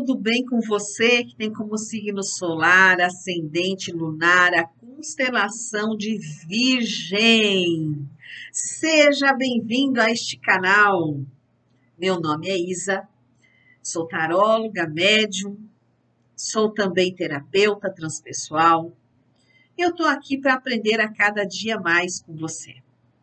tudo bem com você que tem como signo solar, ascendente lunar, a constelação de Virgem? Seja bem-vindo a este canal. Meu nome é Isa, sou taróloga, médium, sou também terapeuta transpessoal. Eu estou aqui para aprender a cada dia mais com você.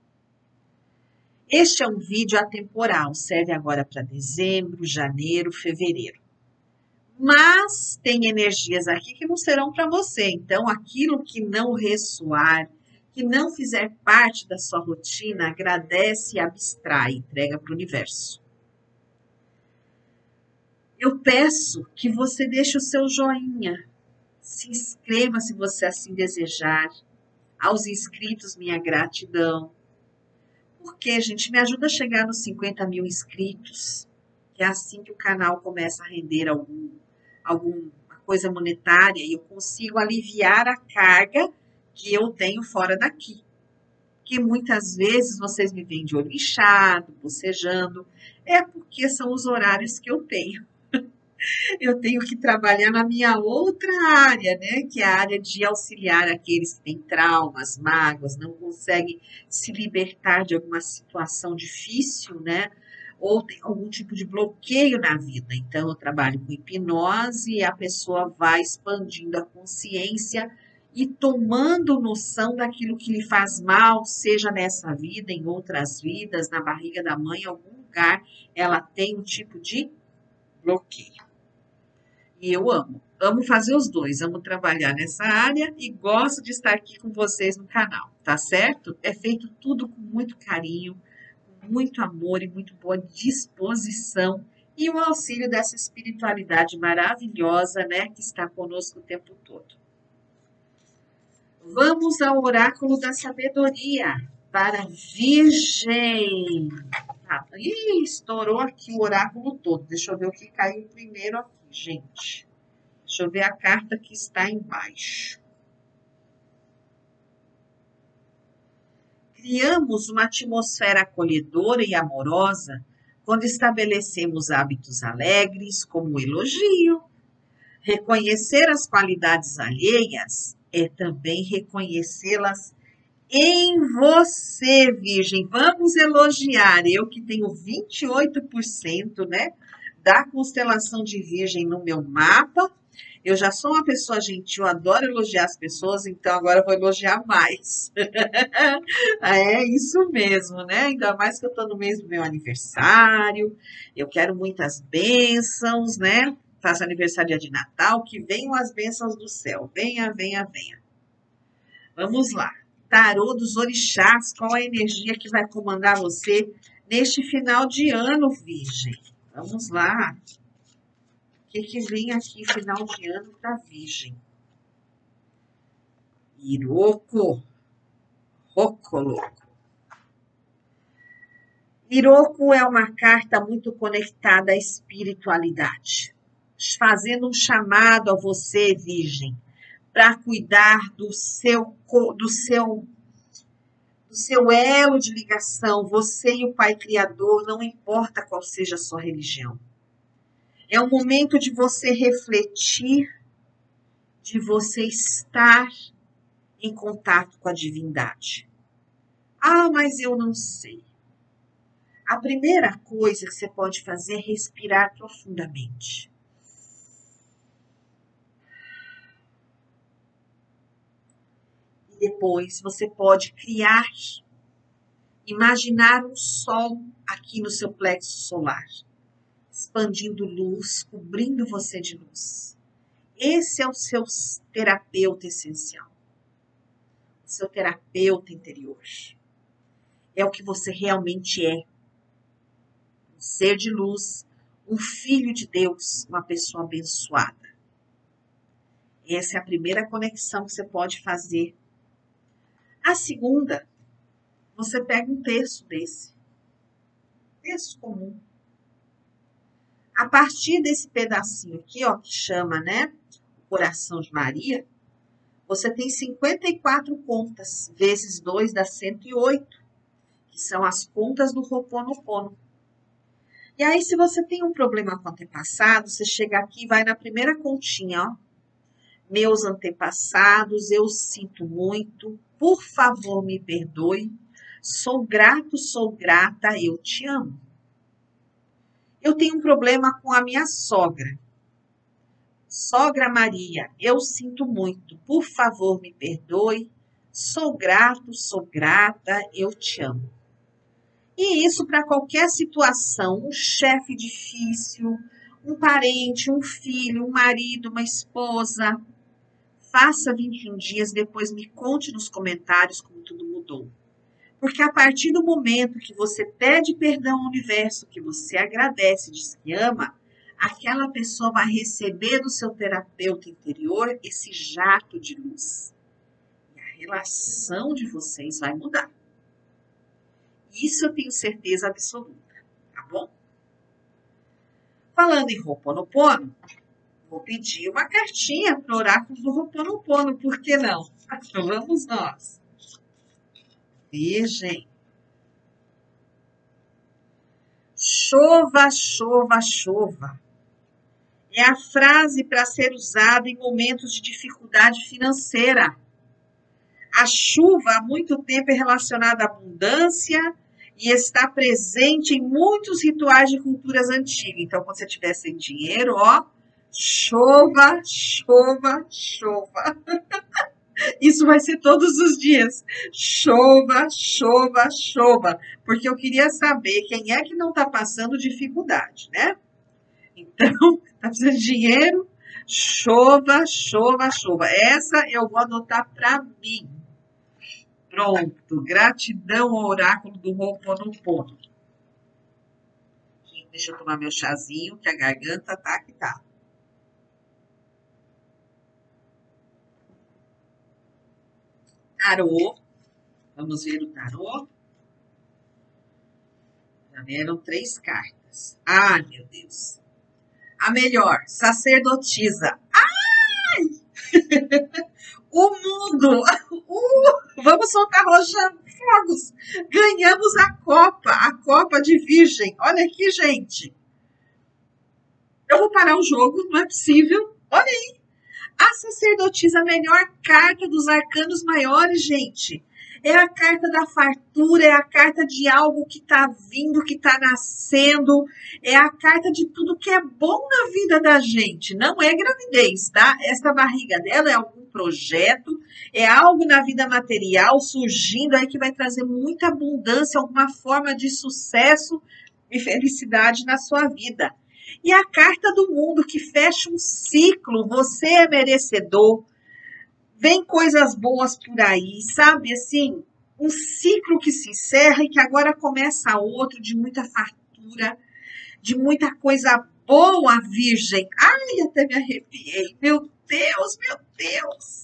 Este é um vídeo atemporal, serve agora para dezembro, janeiro, fevereiro. Mas tem energias aqui que não serão para você. Então, aquilo que não ressoar, que não fizer parte da sua rotina, agradece e abstrai, entrega para o universo. Eu peço que você deixe o seu joinha, se inscreva se você assim desejar. Aos inscritos, minha gratidão. Porque, gente, me ajuda a chegar nos 50 mil inscritos, que é assim que o canal começa a render alguma coisa monetária e eu consigo aliviar a carga que eu tenho fora daqui. Que muitas vezes vocês me veem de olho inchado, bocejando, é porque são os horários que eu tenho. Eu tenho que trabalhar na minha outra área, né? Que é a área de auxiliar aqueles que têm traumas, mágoas, não conseguem se libertar de alguma situação difícil, né? Ou tem algum tipo de bloqueio na vida. Então, eu trabalho com hipnose e a pessoa vai expandindo a consciência e tomando noção daquilo que lhe faz mal, seja nessa vida, em outras vidas, na barriga da mãe, em algum lugar, ela tem um tipo de bloqueio. E eu amo fazer os dois, amo trabalhar nessa área e gosto de estar aqui com vocês no canal, tá certo? É feito tudo com muito carinho, muito amor e muito boa disposição e o auxílio dessa espiritualidade maravilhosa, né, que está conosco o tempo todo. Vamos ao oráculo da sabedoria para Virgem. Ih, estourou aqui o oráculo todo. Deixa eu ver o que caiu primeiro aqui, gente. Deixa eu ver a carta que está embaixo. Criamos uma atmosfera acolhedora e amorosa quando estabelecemos hábitos alegres, como o elogio. Reconhecer as qualidades alheias é também reconhecê-las em você, Virgem. Vamos elogiar. Eu que tenho 28%, né, da constelação de Virgem no meu mapa. Eu já sou uma pessoa gentil, adoro elogiar as pessoas, então agora eu vou elogiar mais. É isso mesmo, né? Ainda mais que eu estou no mês do meu aniversário, eu quero muitas bênçãos, né? Faço aniversário dia de Natal, que venham as bênçãos do céu. Venha, venha, venha. Vamos lá. Tarô dos orixás, qual a energia que vai comandar você neste final de ano, Virgem? Vamos lá. O que vem aqui final de ano para Virgem? Iroko. Rocoloco. Iroko é uma carta muito conectada à espiritualidade, fazendo um chamado a você, Virgem, para cuidar do seu elo de ligação, você e o Pai Criador, não importa qual seja a sua religião. É um momento de você refletir, de você estar em contato com a divindade. Ah, mas eu não sei. A primeira coisa que você pode fazer é respirar profundamente. E depois você pode criar, imaginar um sol aqui no seu plexo solar, expandindo luz, cobrindo você de luz. Esse é o seu terapeuta essencial, o seu terapeuta interior. É o que você realmente é. Um ser de luz, um filho de Deus, uma pessoa abençoada. Essa é a primeira conexão que você pode fazer. A segunda, você pega um texto desse. Texto comum. A partir desse pedacinho aqui, ó, que chama, né, o coração de Maria, você tem 54 contas, vezes 2 dá 108, que são as contas do Ho'oponopono. E aí, se você tem um problema com antepassado, você chega aqui e vai na primeira continha, ó. Meus antepassados, eu sinto muito, por favor, me perdoe. Sou grato, sou grata, eu te amo. Eu tenho um problema com a minha sogra. Sogra Maria, eu sinto muito, por favor, me perdoe. Sou grato, sou grata, eu te amo. E isso para qualquer situação, um chefe difícil, um parente, um filho, um marido, uma esposa. Faça 21 dias, depois me conte nos comentários como tudo mudou. Porque a partir do momento que você pede perdão ao universo, que você agradece, diz que ama, aquela pessoa vai receber do seu terapeuta interior esse jato de luz. E a relação de vocês vai mudar. Isso eu tenho certeza absoluta, tá bom? Falando em Ho'oponopono, vou pedir uma cartinha para o oráculo do Ho'oponopono, por que não? Vamos nós. Virgem. Chova, chova, chova. É a frase para ser usada em momentos de dificuldade financeira. A chuva há muito tempo é relacionada à abundância e está presente em muitos rituais de culturas antigas. Então, quando você estiver sem dinheiro, ó, chova, chova, chova. Isso vai ser todos os dias. Chova, chova, chova. Porque eu queria saber quem é que não está passando dificuldade, né? Então, está precisando de dinheiro? Chova, chova, chova. Essa eu vou anotar para mim. Pronto. Gratidão ao oráculo do Ho'oponopono. Deixa eu tomar meu chazinho, que a garganta tá que tá. Tarô. Vamos ver o tarô. Já vieram 3 cartas. Ai, meu Deus. A melhor, sacerdotisa. Ai! O mundo. Vamos soltar fogos. Ganhamos a Copa de Virgem. Olha aqui, gente. Eu vou parar o jogo, não é possível. Olha aí. A sacerdotisa, a melhor carta dos arcanos maiores, gente. É a carta da fartura, é a carta de algo que está vindo, que está nascendo. É a carta de tudo que é bom na vida da gente. Não é gravidez, tá? Essa barriga dela é algum projeto, é algo na vida material surgindo aí que vai trazer muita abundância, alguma forma de sucesso e felicidade na sua vida. E a carta do mundo que fecha um ciclo, você é merecedor, vem coisas boas por aí, sabe? Assim, um ciclo que se encerra e que agora começa outro de muita fartura, de muita coisa boa, Virgem. Ai, até me arrepiei. Meu Deus, meu Deus.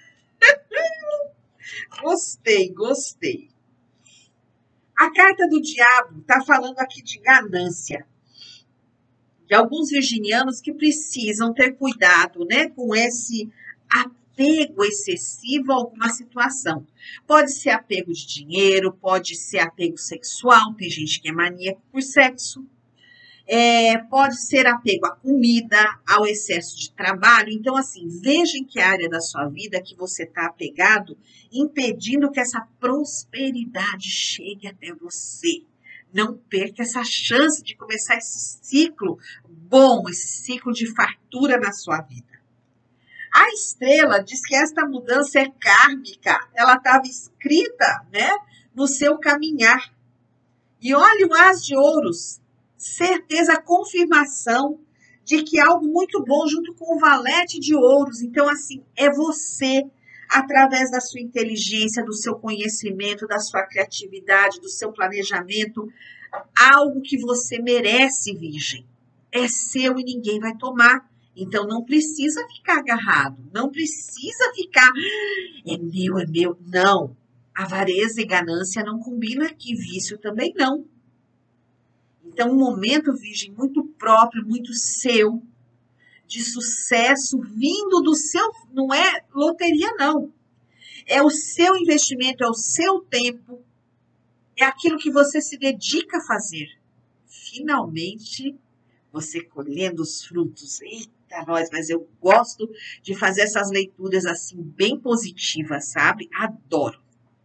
Gostei. A carta do diabo está falando aqui de ganância. De alguns virginianos que precisam ter cuidado, né, com esse apego excessivo a alguma situação. Pode ser apego de dinheiro, pode ser apego sexual, tem gente que é maníaco por sexo. Pode ser apego à comida, ao excesso de trabalho. Então, assim, veja em que área da sua vida que você está apegado, impedindo que essa prosperidade chegue até você. Não perca essa chance de começar esse ciclo bom, esse ciclo de fartura na sua vida. A estrela diz que esta mudança é kármica, ela estava escrita, né, no seu caminhar. E olha o As de Ouros, certeza, confirmação de que algo muito bom junto com o Valete de Ouros. Então, assim, é você, através da sua inteligência, do seu conhecimento, da sua criatividade, do seu planejamento, algo que você merece, Virgem. É seu e ninguém vai tomar. Então, não precisa ficar agarrado, não precisa ficar, é meu. Não, avareza e ganância não combinam aqui, vício também não. Então, um momento, Virgem, muito próprio, muito seu, de sucesso, vindo do seu, não é loteria não, é o seu investimento, é o seu tempo, é aquilo que você se dedica a fazer. finalmente você colhendo os frutos. Eita, nós, mas eu gosto de fazer essas leituras assim, bem positivas, sabe? Adoro.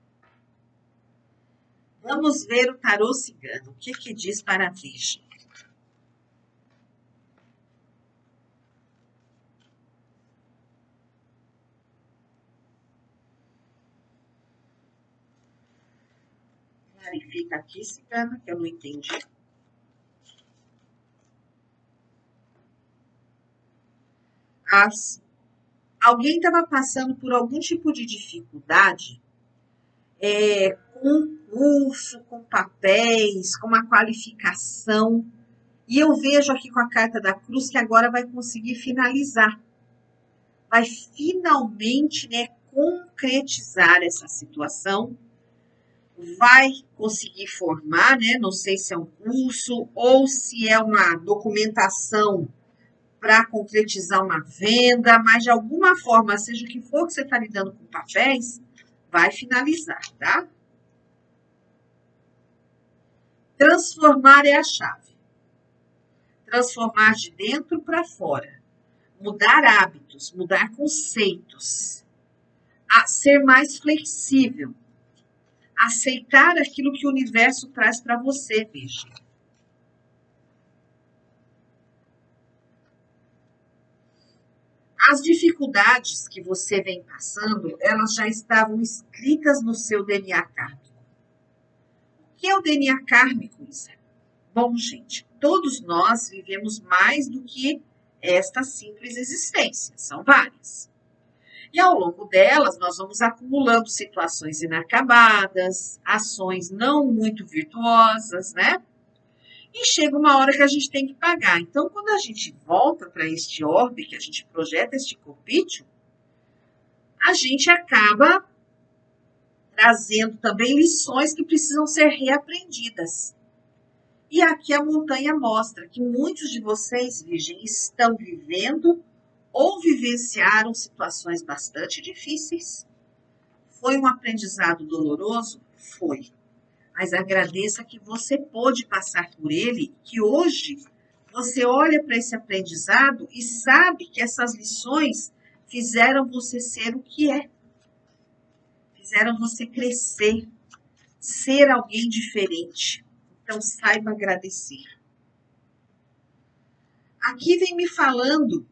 Vamos ver o tarô cigano. O que que diz para a Virgem? Clarifica aqui, cigana, que eu não entendi. Alguém estava passando por algum tipo de dificuldade com um curso, com papéis, com uma qualificação. E eu vejo aqui com a carta da cruz que agora vai conseguir finalizar. Vai finalmente, né, concretizar essa situação. Vai conseguir formar, né? Não sei se é um curso ou se é uma documentação para concretizar uma venda, mas de alguma forma, seja o que for que você está lidando com papéis, vai finalizar, tá? Transformar é a chave. Transformar de dentro para fora. Mudar hábitos, mudar conceitos. Ser mais flexível. Aceitar aquilo que o universo traz para você, Virgem. As dificuldades que você vem passando, elas já estavam escritas no seu DNA kármico. O que é o DNA kármico, Isa? Bom, gente, todos nós vivemos mais do que esta simples existência, são várias. E ao longo delas, nós vamos acumulando situações inacabadas, ações não muito virtuosas, né? E chega uma hora que a gente tem que pagar. Então, quando a gente volta para este orbe, que a gente projeta este corpício, a gente acaba trazendo também lições que precisam ser reaprendidas. E aqui a montanha mostra que muitos de vocês, Virgem, estão vivendo ou vivenciaram situações bastante difíceis. Foi um aprendizado doloroso? Foi. Mas agradeça que você pôde passar por ele, que hoje você olha para esse aprendizado e sabe que essas lições fizeram você ser o que é. Fizeram você crescer, ser alguém diferente. Então, saiba agradecer. Aqui vem me falando.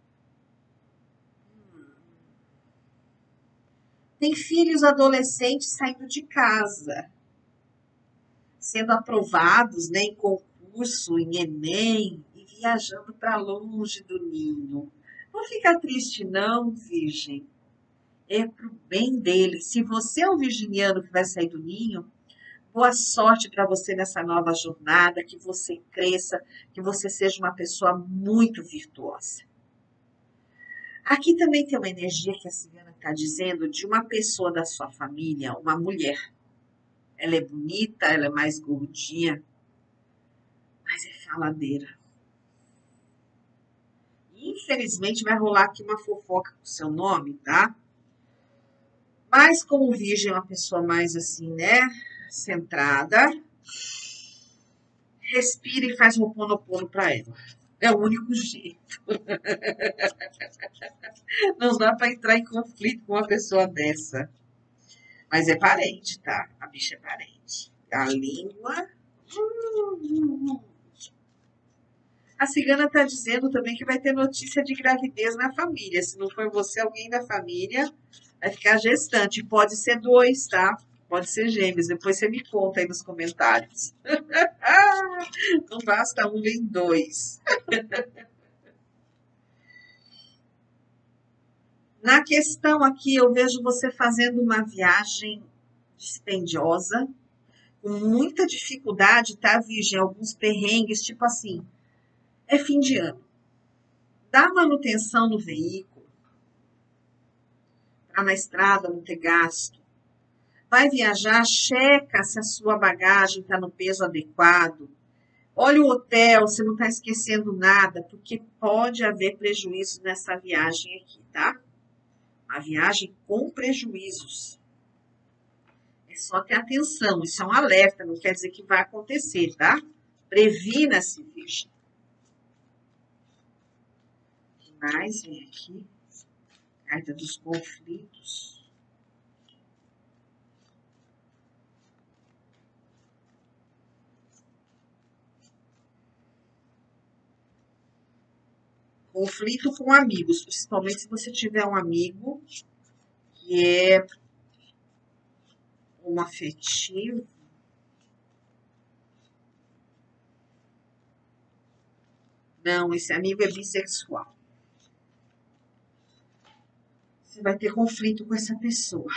Tem filhos adolescentes saindo de casa, sendo aprovados, né, em concurso, em Enem, e viajando para longe do ninho. Não fica triste não, Virgem. É pro bem dele. Se você é o virginiano que vai sair do ninho, boa sorte para você nessa nova jornada, que você cresça, que você seja uma pessoa muito virtuosa. Aqui também tem uma energia que a cigana está dizendo de uma pessoa da sua família, uma mulher. Ela é bonita, ela é mais gordinha, mas é faladeira. Infelizmente vai rolar aqui uma fofoca com o seu nome, tá? Mas como Virgem é uma pessoa mais assim, né, centrada, respira e faz Ho'oponopono para ela. É o único jeito. Não dá para entrar em conflito com uma pessoa dessa. Mas é parente, tá? A bicha é parente. A língua. A cigana está dizendo também que vai ter notícia de gravidez na família. Se não for você, alguém da família vai ficar gestante. Pode ser 2, tá? Pode ser gêmeos. Depois você me conta aí nos comentários. Não basta 1, vem 2. Na questão aqui, eu vejo você fazendo uma viagem dispendiosa, com muita dificuldade, tá, Virgem? Alguns perrengues, tipo assim, é fim de ano. Dá manutenção no veículo, para na estrada não ter gasto. Vai viajar, checa se a sua bagagem está no peso adequado. Olha o hotel, você não está esquecendo nada, porque pode haver prejuízo nessa viagem aqui, tá? Uma viagem com prejuízos. É só ter atenção, isso é um alerta, não quer dizer que vai acontecer, tá? Previna-se, Virgem. O que mais vem aqui? Carta dos conflitos. Conflito com amigos, principalmente se você tiver um amigo que é um afetivo. Não, esse amigo é bissexual. Você vai ter conflito com essa pessoa.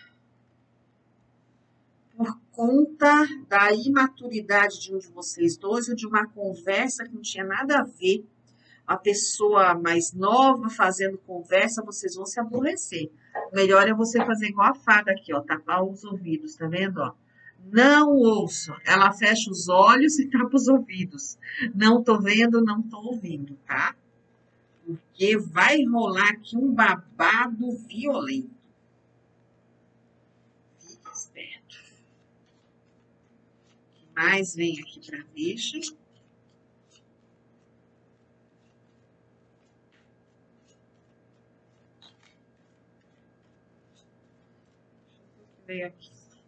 Por conta da imaturidade de um de vocês dois ou de uma conversa que não tinha nada a ver. A pessoa mais nova fazendo conversa, vocês vão se aborrecer. O melhor é você fazer igual a fada aqui, ó, tapar os ouvidos, tá vendo, ó? Não ouço. Ela fecha os olhos e tapa os ouvidos. Não tô vendo, não tô ouvindo, tá? Porque vai rolar aqui um babado violento. Fique esperto. O que mais vem aqui pra Virgem? Veio aqui.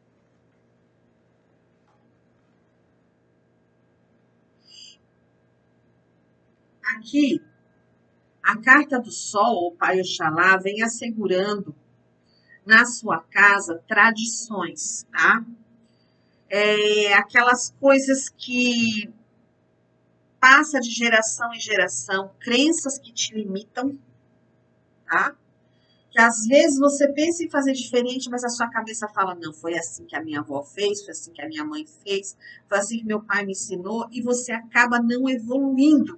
Aqui, a carta do Sol, o Pai Oxalá, vem assegurando na sua casa tradições, tá? Aquelas coisas que passa de geração em geração, crenças que te limitam, tá? Que às vezes você pensa em fazer diferente, mas a sua cabeça fala, não, foi assim que a minha avó fez, foi assim que a minha mãe fez, foi assim que meu pai me ensinou, e você acaba não evoluindo.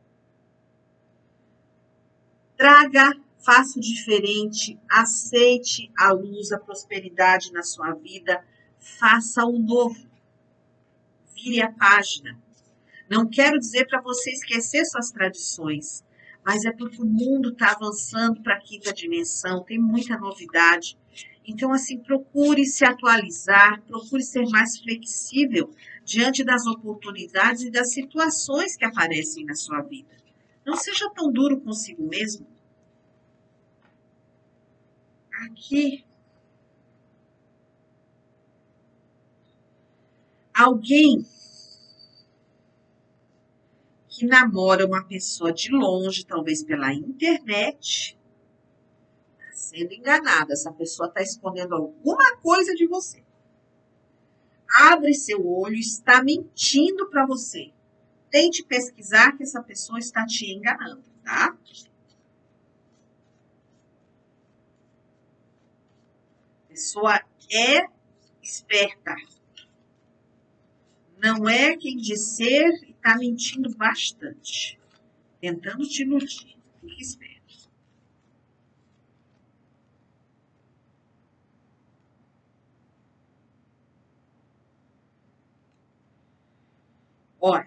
Traga, faça o diferente, aceite a luz, a prosperidade na sua vida, faça o novo, vire a página. Não quero dizer para você esquecer suas tradições, mas é porque o mundo está avançando para a quinta dimensão, tem muita novidade. Então, assim, procure se atualizar, procure ser mais flexível diante das oportunidades e das situações que aparecem na sua vida. Não seja tão duro consigo mesmo. Aqui, alguém que namora uma pessoa de longe, talvez pela internet, está sendo enganada. Essa pessoa está escondendo alguma coisa de você. Abre seu olho, está mentindo para você. Tente pesquisar que essa pessoa está te enganando, tá? A pessoa é esperta. Não é quem diz ser e está mentindo bastante. Tentando te iludir. Fique esperto. Olha,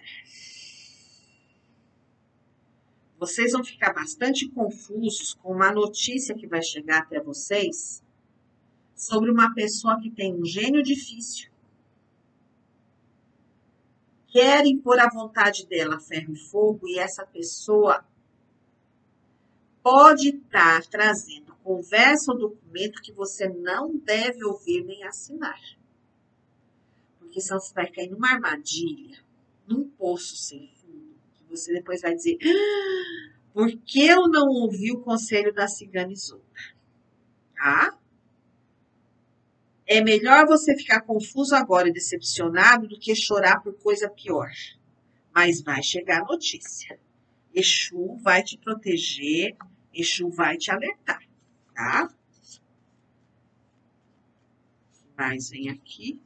vocês vão ficar bastante confusos com uma notícia que vai chegar até vocês sobre uma pessoa que tem um gênio difícil, quer impor a vontade dela ferro e fogo, e essa pessoa pode estar trazendo conversa ou documento que você não deve ouvir nem assinar. Porque senão você vai cair numa armadilha, num poço sem fundo, que você depois vai dizer, por que eu não ouvi o conselho da cigana Isolda? Tá? É melhor você ficar confuso agora e decepcionado do que chorar por coisa pior. Mas vai chegar a notícia. Exu vai te proteger, Exu vai te alertar, tá? Mas vem aqui.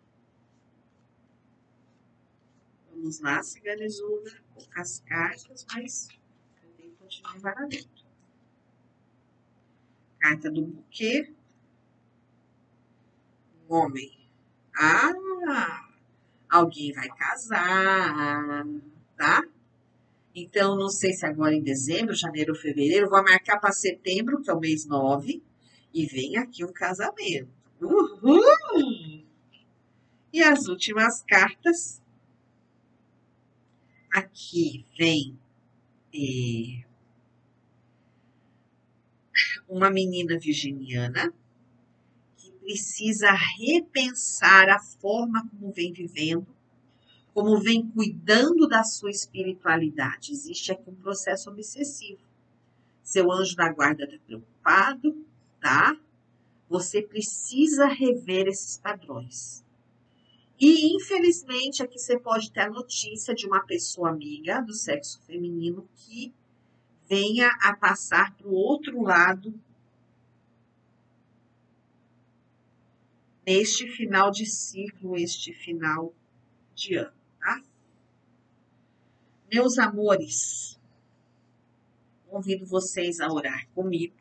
Vamos lá, cigana Isolda, poucas cartas, mas eu tenho que continuar embaralhando. Carta do buquê. Um homem. Ah, alguém vai casar, tá? Então, não sei se agora em dezembro, janeiro ou fevereiro, vou marcar para setembro, que é o mês 9, e vem aqui um casamento. Uhul! E as últimas cartas. Aqui vem uma menina virginiana que precisa repensar a forma como vem vivendo, como vem cuidando da sua espiritualidade. Existe aqui um processo obsessivo. Seu anjo da guarda está preocupado, tá? Você precisa rever esses padrões. E, infelizmente, aqui você pode ter a notícia de uma pessoa amiga do sexo feminino que venha a passar para o outro lado neste final de ciclo, este final de ano, tá? Meus amores, convido vocês a orar comigo.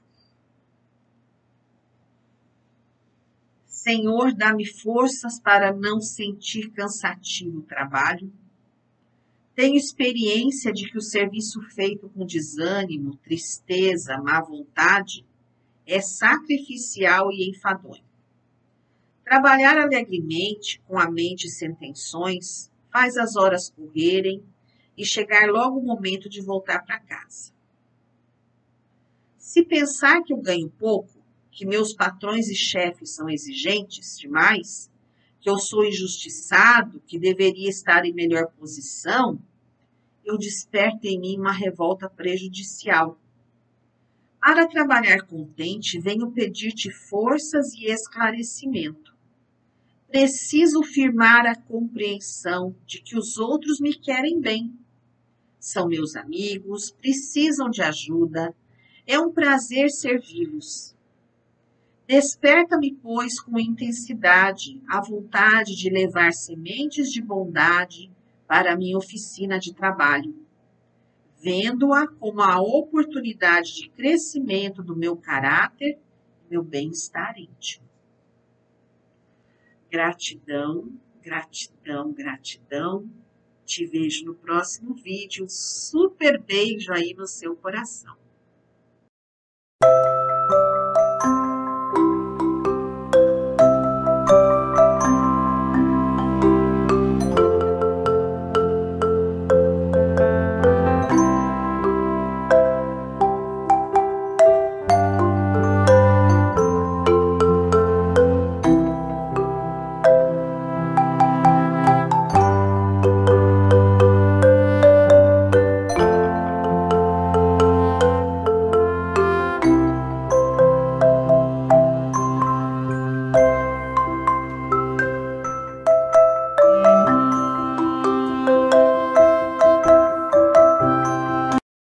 Senhor, dá-me forças para não sentir cansativo o trabalho. Tenho experiência de que o serviço feito com desânimo, tristeza, má vontade é sacrificial e enfadonho. Trabalhar alegremente, com a mente sem tensões, faz as horas correrem e chegar logo o momento de voltar para casa. Se pensar que eu ganho pouco, que meus patrões e chefes são exigentes demais, que eu sou injustiçado, que deveria estar em melhor posição, eu desperto em mim uma revolta prejudicial. Para trabalhar contente, venho pedir-te forças e esclarecimento. Preciso firmar a compreensão de que os outros me querem bem. São meus amigos, precisam de ajuda. É um prazer servi-los. Desperta-me, pois, com intensidade a vontade de levar sementes de bondade para a minha oficina de trabalho, vendo-a como a oportunidade de crescimento do meu caráter e meu bem-estar íntimo. Gratidão, gratidão, gratidão. Te vejo no próximo vídeo. Um super beijo aí no seu coração.